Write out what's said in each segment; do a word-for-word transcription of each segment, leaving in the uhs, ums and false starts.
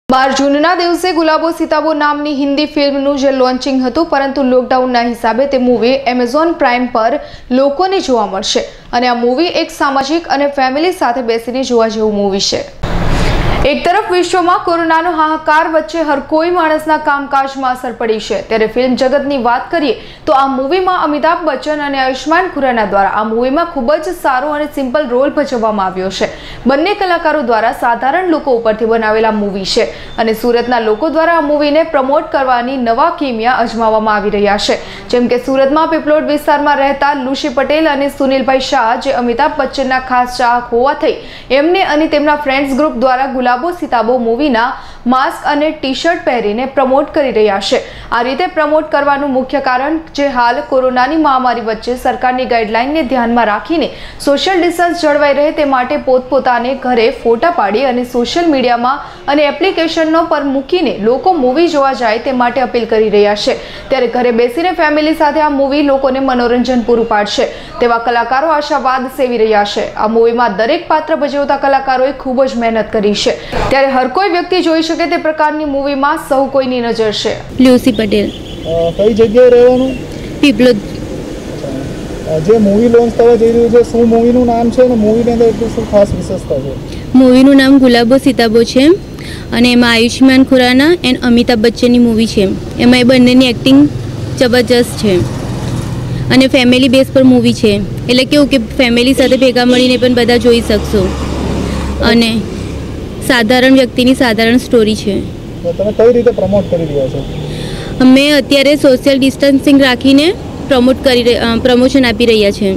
બાર જૂનના દિવસે ગુલાબો સિતાબો નામની હિન્દી ફિલ્મનું જે લોન્ચિંગ હતું, પરંતુ લોકડાઉનના હિસાબે તે મૂવી એમેઝોન પ્રાઇમ પર લોકોને જોવા મળશે અને આ મૂવી એક સામાજિક અને ફેમિલી સાથે બેસીને જોવા જેવું મૂવી છે। એક તરફ વિશ્વમાં કોરોનાનો હાહાકાર વચ્ચે હર કોઈ માણસના કામકાજમાં અસર પડી છે, ત્યારે ફિલ્મ જગતની વાત કરીએ તો આ મૂવીમાં અમિતાભ બચ્ચન અને આયુષ્માન ખુરાના દ્વારા આ મૂવીમાં ખૂબ જ સારો અને સિમ્પલ રોલ ભજવવામાં આવ્યો છે। બંને કલાકારો દ્વારા સાધારણ લોકો ઉપરથી બનાવેલા મૂવી છે અને સુરતના લોકો દ્વારા આ મૂવીને પ્રમોટ કરવાની નવા કિમિયા અજમાવવામાં આવી રહ્યા છે। જેમ કે સુરતમાં પીપલોદ વિસ્તારમાં રહેતા લુશી પટેલ અને સુનિલભાઈ શાહ, જે અમિતાભ બચ્ચનના ખાસ ચાહક હોવાથી એમને અને તેમના ફ્રેન્ડ્સ ગ્રુપ દ્વારા ગુલાબો સિતાબો મૂવીના માસ્ક અને ટી શર્ટ પહેરીને પ્રમોટ કરી રહ્યા છે। આ રીતે પ્રમોટ કરવાનું મુખ્ય કારણ જે હાલ કોરોનાની મહામારી વચ્ચે સરકારની ગાઈડલાઈનને ધ્યાનમાં રાખીને સોશિયલ ડિસ્ટન્સ જળવાઈ રહે તે માટે પોતપોતાને ઘરે ફોટા પાડી અને સોશિયલ મીડિયામાં અને એપ્લિકેશનનો પર મૂકીને લોકો મૂવી જોવા જાય તે માટે અપીલ કરી રહ્યા છે। ત્યારે ઘરે બેસીને ફેમિલી સાથે આ મૂવી લોકોને મનોરંજન પૂરું પાડશે તેવા કલાકારો આશાવાદ સેવી રહ્યા છે। આ મૂવીમાં દરેક પાત્ર ભજવતા કલાકારોએ ખૂબ જ મહેનત કરી છે, ત્યારે હર કોઈ વ્યક્તિ જોઈ શકે તે પ્રકારની મૂવીમાં સૌ કોઈની નજર છે। લ્યુસી પટેલ, કઈ જગ્યાએ રહેવાનું? પીપલોદ। જે મૂવી લોન્ચ થવા જઈ રહ્યું છે, શું મૂવીનું નામ છે અને મૂવીની અંદર એટલું શું ખાસ વિશેષતા છે? મૂવીનું નામ ગુલાબો સિતાબો છે અને એમાં આયુષ્માન ખુરાના એન્ડ અમિતાભ બચ્ચનની મૂવી છે। એમાં એ બંનેની એક્ટિંગ જબરજસ્ત છે અને ફેમિલી બેઝ પર મૂવી છે, એટલે કેવું કે ફેમિલી સાથે ભેગા મળીને પણ બધા જોઈ શકશો અને સાધારણ વ્યક્તિની સાધારણ સ્ટોરી છે। તમે કઈ રીતે પ્રમોટ કરી રહ્યા છો? અમે અત્યારે સોશિયલ ડિસ્ટન્સિંગ રાખીને પ્રમોટ કરી પ્રમોશન આપી રહ્યા છે।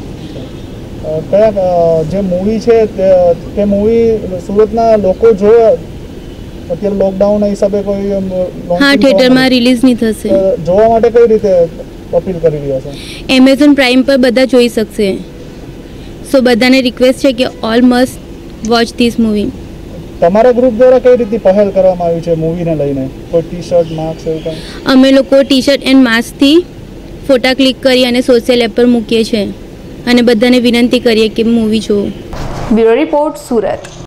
કયા જે મૂવી છે તે મૂવી સુરતના લોકો જો અત્યારે લોકડાઉનના હિસાબે કોઈ હા થિયેટરમાં રિલીઝ નહીં થશે, જોવા માટે કઈ રીતે અપીલ કરી રહ્યા છો? એમેઝોન પ્રાઇમ પર બધા જોઈ શકશે। સો બધાને રિક્વેસ્ટ છે કે all must watch this movie. તમારા ગ્રુપ દ્વારા કઈ રીતે પહેલ કરવામાં આવી છે મૂવીને લઈને? કોઈ ટી શર્ટ, માસ્ક એવું કંઈ? અમે લોકો ટી શર્ટ એન્ડ માસ્કથી ફોટા ક્લિક કરી અને સોશિયલ એપ પર મૂકીએ છીએ અને બધાને વિનંતી કરીએ કે મૂવી જુઓ। Bureau report, Surat.